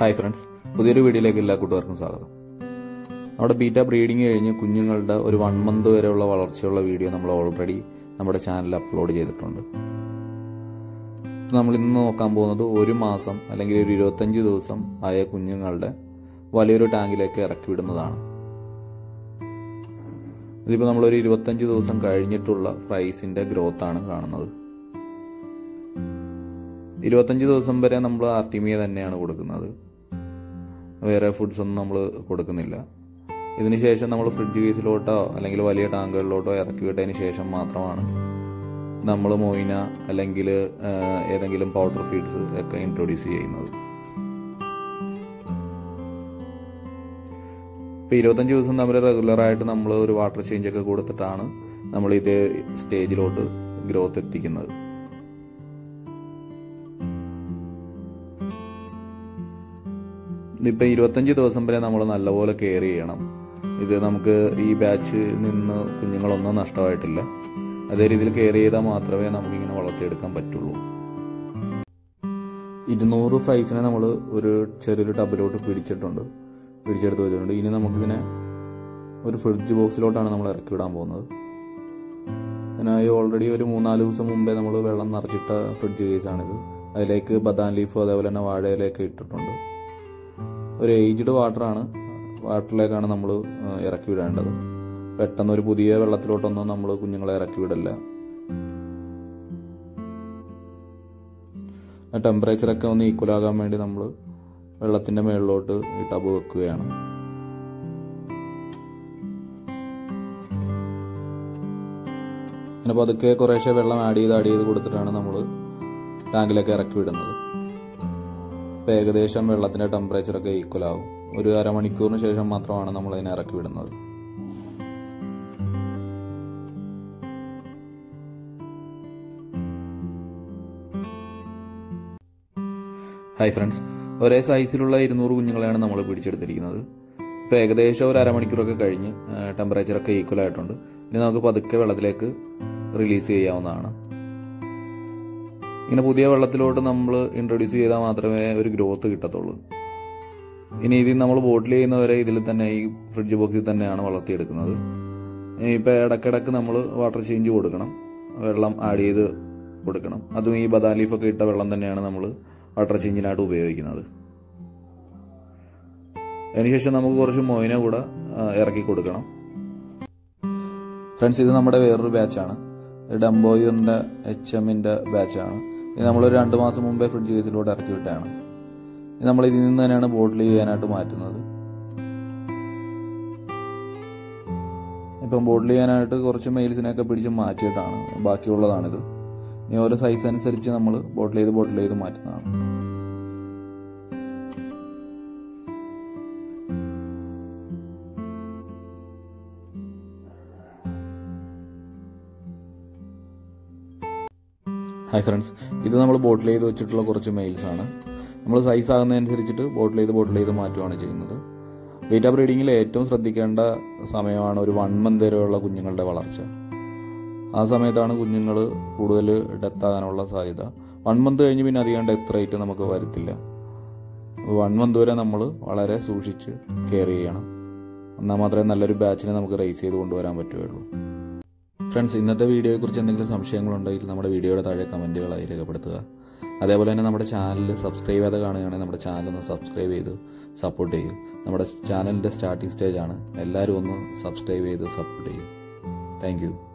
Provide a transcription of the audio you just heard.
Hi friends, പുതിയൊരു വീഡിയോയിലേക്ക് എല്ലാ കൂട്ടുകാർക്കും സ്വാഗതം. നമ്മുടെ ബീറ്റ ബ്രീഡിങ് കഴിഞ്ഞ് കുഞ്ഞുങ്ങളുടെ ഒരു 1 മന്ത് വരെയുള്ള വളർച്ചയുള്ള വീഡിയോ നമ്മൾ ഓൾറെഡി നമ്മുടെ ചാനലിൽ അപ്ലോഡ് ചെയ്തിട്ടുണ്ട്. നമ്മൾ ഇന്ന് നോക്കാൻ പോകുന്നത് 1 മാസം അല്ലെങ്കിൽ ഒരു 25 ദിവസം ആയ കുഞ്ഞുങ്ങളുടെ വലിയൊരു ടാങ്കിലേക്ക് ഇറക്കി വിടുന്നതാണ്. ഇതിപ്പോൾ നമ്മളൊരു 25 ദിവസം കഴിഞ്ഞിട്ടുള്ള ഫ്രൈസിൻ്റെ ഗ്രോത്താണ് കാണുന്നത്. 25 ദിവസം വരെ നമ്മൾ ആർട്ടിമിയ തന്നെയാണ് കൊടുക്കുന്നത്, വേറെ ഫുഡ്സ് ഒന്നും നമ്മൾ കൊടുക്കുന്നില്ല. ഇതിനുശേഷം നമ്മൾ ഫ്രിഡ്ജ് കേസിലോട്ടോ അല്ലെങ്കിൽ വലിയ ടാങ്കുകളിലോട്ടോ ഇറക്കി വിട്ടതിന് ശേഷം മാത്രമാണ് നമ്മൾ മൊയിന അല്ലെങ്കിൽ ഏതെങ്കിലും പൗഡർ ഫീഡ്സ് ഒക്കെ ഇൻട്രൊഡ്യൂസ് ചെയ്യുന്നത്. ഇപ്പോൾ 25 ദിവസം നമ്മൾ റെഗുലറായിട്ട് നമ്മൾ ഒരു വാട്ടർ ചേഞ്ച് ഒക്കെ കൊടുത്തിട്ടാണ് നമ്മൾ ഇതേ സ്റ്റേജിലോട്ട് ഗ്രോത്ത് എത്തിക്കുന്നത്. ഇപ്പം 25 ദിവസം വരെ നമ്മൾ നല്ലപോലെ കെയർ ചെയ്യണം. ഇത് നമുക്ക് ഈ ബാച്ചിൽ നിന്ന് കുഞ്ഞുങ്ങളൊന്നും നഷ്ടമായിട്ടില്ല. അതേ രീതിയിൽ കെയർ ചെയ്താൽ മാത്രമേ നമുക്കിങ്ങനെ വളർത്തിയെടുക്കാൻ പറ്റുള്ളൂ. 200 ഫ്രൈസിനെ നമ്മൾ ഒരു ചെറിയൊരു ടബിലോട്ട് പിടിച്ചെടുത്ത് വെച്ചിട്ടുണ്ട്. ഇനി നമുക്കിതിനെ ഒരു ഫ്രിഡ്ജ് ബോക്സിലോട്ടാണ് നമ്മൾ ഇറക്കി വിടാൻ പോകുന്നത്. അതിനായി ഓൾറെഡി ഒരു 3-4 ദിവസം മുമ്പേ നമ്മൾ വെള്ളം നിറച്ചിട്ട ഫ്രിഡ്ജ് കേസാണിത്. അതിലേക്ക് ബദാം ലീഫ് അതേപോലെ തന്നെ വാഴയിലേക്ക് ഇട്ടിട്ടുണ്ട്. ഒരു ഏജ്ഡ് വാട്ടറിലേക്കാണ് നമ്മൾ ഇറക്കി വിടേണ്ടത്. പെട്ടെന്ന് ഒരു പുതിയ വെള്ളത്തിലോട്ടൊന്നും നമ്മൾ കുഞ്ഞുങ്ങളെ ഇറക്കി വിടില്ല. ടെമ്പറേച്ചറൊക്കെ ഒന്ന് ഈക്വൽ ആകാൻ വേണ്ടി നമ്മൾ വെള്ളത്തിൻ്റെ മുകളിലോട്ട് ഈ ടബ് വെക്കുകയാണ്. അങ്ങനെ പതുക്കെ കുറേശ്ശെ വെള്ളം ആഡ് ചെയ്ത് കൊടുത്തിട്ടാണ് നമ്മൾ ടാങ്കിലേക്ക് ഇറക്കി വിടുന്നത്. ഇപ്പോൾ ഏകദേശം വെള്ളത്തിൻ്റെ ടെമ്പറേച്ചറൊക്കെ ഈക്വൽ ആവും. ഒരു അരമണിക്കൂറിന് ശേഷം മാത്രമാണ് നമ്മൾ അതിനെ ഇറക്കി വിടുന്നത്. ഹായ് ഫ്രണ്ട്സ്, ഒരേ സൈസിലുള്ള 200 കുഞ്ഞുങ്ങളെയാണ് നമ്മൾ പിടിച്ചെടുത്തിരിക്കുന്നത്. ഇപ്പോൾ ഏകദേശം ഒരു അരമണിക്കൂറൊക്കെ കഴിഞ്ഞ് ടെമ്പറേച്ചറൊക്കെ ഈക്വൽ ആയിട്ടുണ്ട്. ഇനി നമുക്ക് പതുക്കെ വെള്ളത്തിലേക്ക് റിലീസ് ചെയ്യാവുന്നതാണ്. ഇങ്ങനെ പുതിയ വെള്ളത്തിലോട്ട് നമ്മൾ ഇൻട്രൊഡ്യൂസ് ചെയ്താൽ മാത്രമേ ഒരു ഗ്രോത്ത് കിട്ടത്തുള്ളൂ. ഇനി ഇതിൽ നമ്മൾ ബോട്ടിൽ ചെയ്യുന്നവരെ ഇതിൽ തന്നെ ഈ ഫ്രിഡ്ജ് ബോക്സിൽ തന്നെയാണ് വളർത്തിയെടുക്കുന്നത്. ഇപ്പോൾ ഇടയ്ക്കിടയ്ക്ക് നമ്മൾ വാട്ടർ ചേഞ്ച് കൊടുക്കണം, വെള്ളം ആഡ് ചെയ്ത് കൊടുക്കണം. അതും ഈ ബദാം ലീഫൊക്കെ ഇട്ട വെള്ളം തന്നെയാണ് നമ്മൾ വാട്ടർ ചേഞ്ചിനായിട്ട് ഉപയോഗിക്കുന്നത്. അതിനുശേഷം നമുക്ക് കുറച്ച് മൊയിന കൂടെ ഇറക്കി കൊടുക്കണം. ഫ്രണ്ട്സ്, ഇത് നമ്മുടെ വേറൊരു ബാച്ചാണ്. ഡംബോയിറിൻ്റെ HMൻ്റെ ബാച്ചാണ്. ഇത് നമ്മളൊരു 2 മാസം മുമ്പേ ഫ്രിഡ്ജ് കേസിലോട്ട് ഇറക്കി വിട്ടാണ്. നമ്മൾ ഇതിൽ നിന്ന് തന്നെയാണ് ബോട്ടിൽ ചെയ്യാനായിട്ട് മാറ്റുന്നത്. ഇപ്പം ബോട്ടിൽ ചെയ്യാനായിട്ട് കുറച്ച് മെയിൽസിനെയൊക്കെ പിടിച്ച് മാറ്റിയിട്ടാണ് ബാക്കിയുള്ളതാണിത്. ഇനി ഓരോ സൈസ് അനുസരിച്ച് നമ്മൾ ബോട്ടിൽ ചെയ്ത് മാറ്റുന്നതാണ്. ഹായ് ഫ്രണ്ട്സ്, ഇത് നമ്മൾ ബോട്ടിൽ ചെയ്ത് വെച്ചിട്ടുള്ള കുറച്ച് മെയിൽസാണ്. നമ്മൾ സൈസ് ആകുന്നതനുസരിച്ചിട്ട് ബോട്ടിൽ ചെയ്ത് മാറ്റുകയാണ് ചെയ്യുന്നത്. ബീറ്റ ബ്രീഡിങ്ങിൽ ഏറ്റവും ശ്രദ്ധിക്കേണ്ട സമയമാണ് ഒരു 1 മന്ത് വരെയുള്ള കുഞ്ഞുങ്ങളുടെ വളർച്ച. ആ സമയത്താണ് കുഞ്ഞുങ്ങൾ കൂടുതൽ ഡെത്ത് ആകാനുള്ള സാധ്യത. 1 മന്ത് കഴിഞ്ഞ് പിന്നെ അധികം ഡെത്ത് റേറ്റ് നമുക്ക് വരത്തില്ല. 1 മന്ത് വരെ നമ്മൾ വളരെ സൂക്ഷിച്ച് കെയർ ചെയ്യണം. എന്നാൽ മാത്രമേ നല്ലൊരു ബാച്ചിനെ നമുക്ക് റേസ് ചെയ്ത് കൊണ്ടുവരാൻ പറ്റുകയുള്ളൂ. ഫ്രണ്ട്സ്, ഇന്നത്തെ വീഡിയോയെക്കുറിച്ച് എന്തെങ്കിലും സംശയങ്ങളുണ്ടെങ്കിൽ നമ്മുടെ വീഡിയോയുടെ താഴെ കമൻറ്റുകളായി രേഖപ്പെടുത്തുക. അതേപോലെ തന്നെ നമ്മുടെ ചാനൽ സബ്സ്ക്രൈബ് ചെയ്ത് കാണുകയാണെങ്കിൽ നമ്മുടെ ചാനൽ ഒന്ന് സബ്സ്ക്രൈബ് ചെയ്ത് സപ്പോർട്ട് ചെയ്യും. നമ്മുടെ ചാനലിൻ്റെ സ്റ്റാർട്ടിംഗ് സ്റ്റേജാണ്. എല്ലാവരും ഒന്ന് സബ്സ്ക്രൈബ് ചെയ്ത് സപ്പോർട്ട് ചെയ്യും. Thank U.